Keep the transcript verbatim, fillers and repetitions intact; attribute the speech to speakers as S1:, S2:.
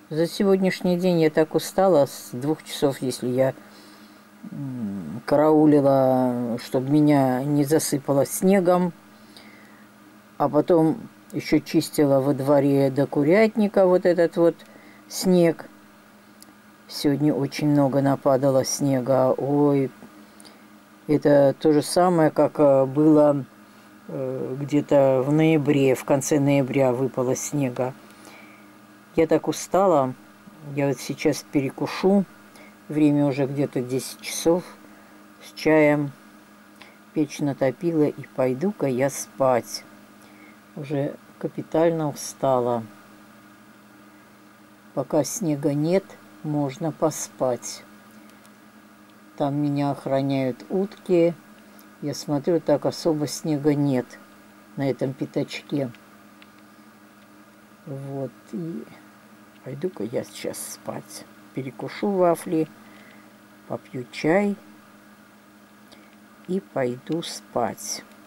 S1: За сегодняшний день я так устала с двух часов, если я караулила, чтобы меня не засыпало снегом, а потом еще чистила во дворе до курятника вот этот вот снег. Сегодня очень много нападало снега. Ой, это то же самое, как было где-то в ноябре, в конце ноября выпало снега. Я так устала. Я вот сейчас перекушу. Время уже где-то десять часов. С чаем печь натопила, и пойду-ка я спать. Уже капитально устала. Пока снега нет, можно поспать. Там меня охраняют утки. Я смотрю, так особо снега нет на этом пятачке. Вот, и пойду-ка я сейчас спать. Перекушу вафли, попью чай и пойду спать.